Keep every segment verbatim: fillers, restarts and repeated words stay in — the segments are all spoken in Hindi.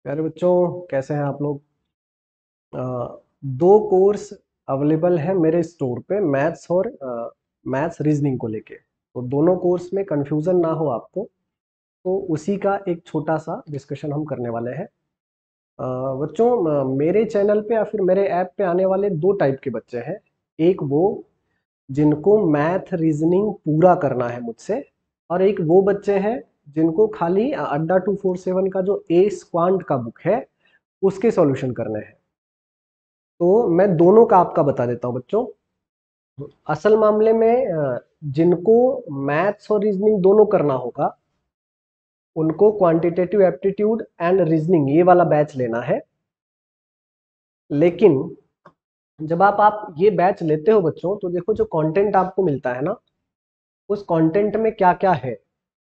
प्यारे बच्चों, कैसे हैं आप लोग। अ, दो कोर्स अवेलेबल है मेरे स्टोर पे, मैथ्स और मैथ्स रीजनिंग को लेके। तो दोनों कोर्स में कंफ्यूजन ना हो आपको, तो उसी का एक छोटा सा डिस्कशन हम करने वाले हैं। अ, बच्चों, अ, मेरे चैनल पे या फिर मेरे ऐप पे आने वाले दो टाइप के बच्चे हैं। एक वो जिनको मैथ रीजनिंग पूरा करना है मुझसे, और एक वो बच्चे हैं जिनको खाली अड्डा टू फोर सेवन का जो ए स्क्वांट का बुक है उसके सॉल्यूशन करने हैं। तो मैं दोनों का आपका बता देता हूँ बच्चों। असल मामले में अ, जिनको मैथ्स और रीजनिंग दोनों करना होगा उनको क्वांटिटेटिव एप्टीट्यूड एंड रीजनिंग ये वाला बैच लेना है। लेकिन जब आप आप ये बैच लेते हो बच्चों, तो देखो जो कंटेंट आपको मिलता है ना, उस कंटेंट में क्या क्या है।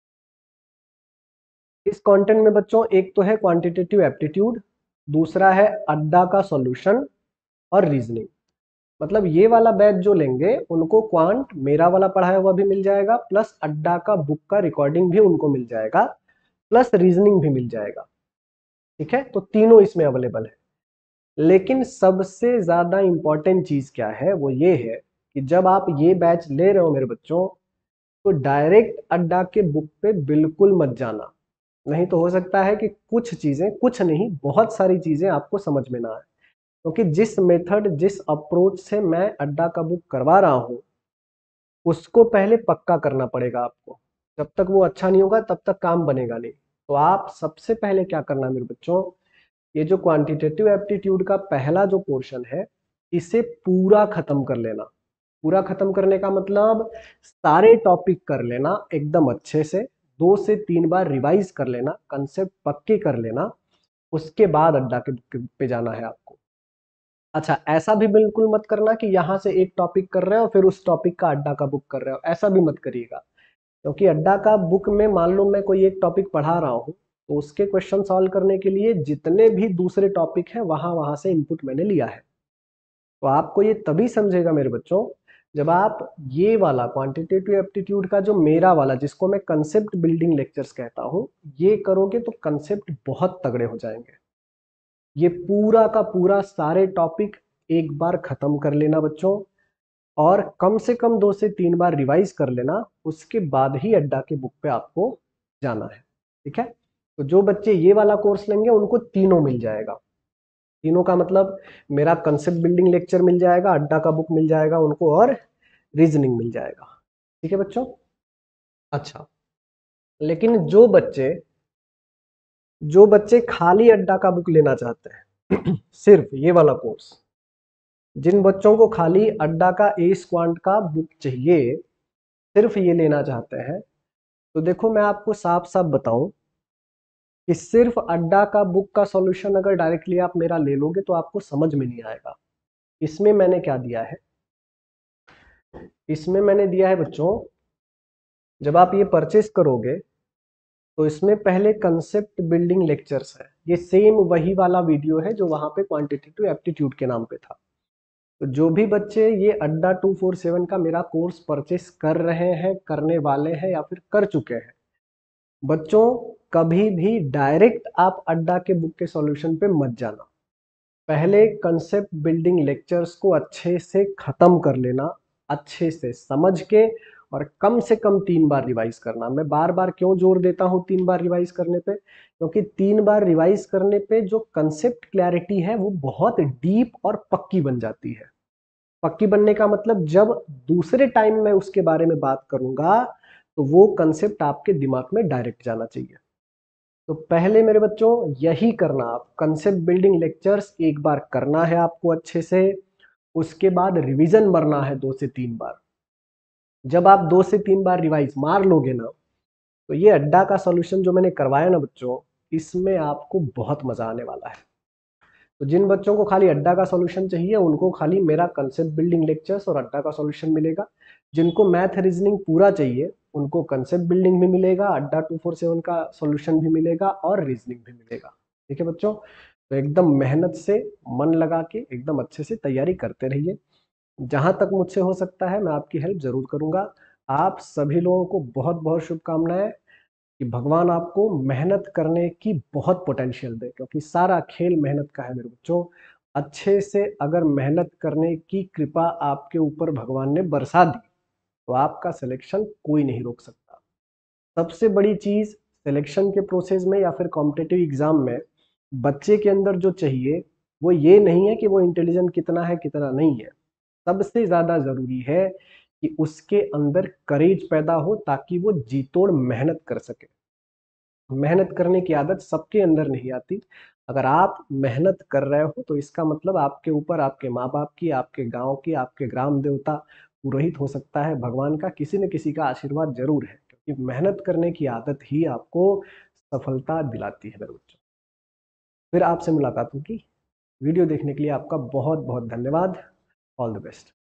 इस कंटेंट में बच्चों एक तो है क्वांटिटेटिव एप्टीट्यूड, दूसरा है अड्डा का सॉल्यूशन और रीजनिंग। मतलब ये वाला बैच जो लेंगे उनको क्वांट मेरा वाला पढ़ाया हुआ भी मिल जाएगा, प्लस अड्डा का बुक का रिकॉर्डिंग भी उनको मिल जाएगा, प्लस रीजनिंग भी मिल जाएगा। ठीक है, तो तीनों इसमें अवेलेबल है। लेकिन सबसे ज्यादा इंपॉर्टेंट चीज क्या है, वो ये है कि जब आप ये बैच ले रहे हो मेरे बच्चों, तो डायरेक्ट अड्डा के बुक पे बिल्कुल मत जाना। नहीं तो हो सकता है कि कुछ चीजें, कुछ नहीं बहुत सारी चीजें आपको समझ में ना आए। क्योंकि जिस मेथड जिस अप्रोच से मैं अड्डा का बुक करवा रहा हूं उसको पहले पक्का करना पड़ेगा आपको। जब तक वो अच्छा नहीं होगा तब तक काम बनेगा नहीं। तो आप सबसे पहले क्या करना है मेरे बच्चों, ये जो क्वांटिटेटिव एप्टीट्यूड का पहला जो पोर्शन है इसे पूरा खत्म कर लेना। पूरा खत्म करने का मतलब सारे टॉपिक कर लेना एकदम अच्छे से, दो से तीन बार रिवाइज कर लेना, कंसेप्ट पक्के कर लेना। उसके बाद अड्डा के बुक पे जाना है आपको। अच्छा, ऐसा भी बिल्कुल मत करना कि यहां से एक टॉपिक कर रहे हो फिर उस टॉपिक का अड्डा का बुक कर रहे हो, ऐसा भी मत करिएगा। क्योंकि अड्डा का बुक में मान लो मैं कोई एक टॉपिक पढ़ा रहा हूँ, तो उसके क्वेश्चन सॉल्व करने के लिए जितने भी दूसरे टॉपिक हैं वहां वहां से इनपुट मैंने लिया है। तो आपको ये तभी समझेगा मेरे बच्चों जब आप ये वाला क्वांटिटेटिव एप्टीट्यूड का जो मेरा वाला, जिसको मैं कंसेप्ट बिल्डिंग लेक्चर्स कहता हूँ, ये करोगे तो कंसेप्ट बहुत तगड़े हो जाएंगे। ये पूरा का पूरा सारे टॉपिक एक बार खत्म कर लेना बच्चों, और कम से कम दो से तीन बार रिवाइज कर लेना। उसके बाद ही अड्डा के बुक पे आपको जाना है। ठीक है, तो जो बच्चे ये वाला कोर्स लेंगे उनको तीनों मिल जाएगा। तीनों का मतलब मेरा कंसेप्ट बिल्डिंग लेक्चर मिल जाएगा, अड्डा का बुक मिल जाएगा उनको, और रीजनिंग मिल जाएगा। ठीक है बच्चों। अच्छा, लेकिन जो बच्चे जो बच्चे खाली अड्डा का बुक लेना चाहते हैं सिर्फ ये वाला कोर्स, जिन बच्चों को खाली अड्डा का ए स्क्वांट का बुक चाहिए, सिर्फ ये लेना चाहते हैं, तो देखो मैं आपको साफ साफ बताऊं कि सिर्फ अड्डा का बुक का सॉल्यूशन अगर डायरेक्टली आप मेरा ले लोगे तो आपको समझ में नहीं आएगा। इसमें मैंने क्या दिया है, इसमें मैंने दिया है बच्चों, जब आप ये परचेस करोगे तो इसमें पहले कंसेप्ट बिल्डिंग लेक्चर्स है। ये सेम वही वाला वीडियो है जो वहां पे क्वांटिटेटिव एप्टीट्यूड के नाम पे था। तो जो भी बच्चे ये अड्डा टू फोर सेवन का मेरा कोर्स परचेस कर रहे हैं, करने वाले हैं या फिर कर चुके हैं, बच्चों कभी भी डायरेक्ट आप अड्डा के बुक के सॉल्यूशन पे मत जाना। पहले कंसेप्ट बिल्डिंग लेक्चर्स को अच्छे से खत्म कर लेना, अच्छे से समझ के, और कम से कम तीन बार रिवाइज करना। मैं बार बार क्यों जोर देता हूं तीन बार रिवाइज करने पे, क्योंकि तीन बार रिवाइज करने पे जो कंसेप्ट क्लैरिटी है वो बहुत डीप और पक्की बन जाती है। पक्की बनने का मतलब जब दूसरे टाइम मैं उसके बारे में बात करूंगा तो वो कंसेप्ट आपके दिमाग में डायरेक्ट जाना चाहिए। तो पहले मेरे बच्चों यही करना, आप कंसेप्ट बिल्डिंग लेक्चर्स एक बार करना है आपको अच्छे से। उसके बाद रिवीजन मरना है दो से तीन बार। जब आप दो से तीन बार रिवाइज मार लोगे ना, तो ये अड्डा का सॉल्यूशन जो मैंने करवाया ना बच्चों, इसमें आपको बहुत मजा आने वाला है। तो जिन बच्चों को खाली अड्डा का सॉल्यूशन चाहिए उनको खाली मेरा कंसेप्ट बिल्डिंग लेक्चर्स और अड्डा का सॉल्यूशन मिलेगा। जिनको मैथ रीजनिंग पूरा चाहिए उनको कंसेप्ट बिल्डिंग भी मिलेगा, अड्डा टू फोर सेवन का सॉल्यूशन भी मिलेगा, और रीजनिंग भी मिलेगा। ठीक है बच्चों, तो एकदम मेहनत से, मन लगा के एकदम अच्छे से तैयारी करते रहिए। जहां तक मुझसे हो सकता है मैं आपकी हेल्प जरूर करूंगा। आप सभी लोगों को बहुत बहुत शुभकामनाएं। कि भगवान आपको मेहनत करने की बहुत पोटेंशियल दे, क्योंकि सारा खेल मेहनत का है मेरे बच्चों। अच्छे से अगर मेहनत करने की कृपा आपके ऊपर भगवान ने बरसा दी तो आपका सिलेक्शन कोई नहीं रोक सकता। सबसे बड़ी चीज सिलेक्शन के प्रोसेस में या फिर कॉम्पिटिटिव एग्जाम में बच्चे के अंदर जो चाहिए वो ये नहीं है कि वो इंटेलिजेंट कितना है कितना नहीं है। सबसे ज्यादा जरूरी है कि उसके अंदर करेज पैदा हो ताकि वो जी तोड़ मेहनत कर सके। मेहनत करने की आदत सबके अंदर नहीं आती। अगर आप मेहनत कर रहे हो तो इसका मतलब आपके ऊपर आपके माँ बाप की, आपके गांव की, आपके ग्राम देवता, पुरोहित हो सकता है, भगवान का किसी न किसी का आशीर्वाद जरूर है, क्योंकि मेहनत करने की आदत ही आपको सफलता दिलाती है मेरे बच्चों। फिर आपसे मुलाकात होगी। वीडियो देखने के लिए आपका बहुत बहुत धन्यवाद। All the best.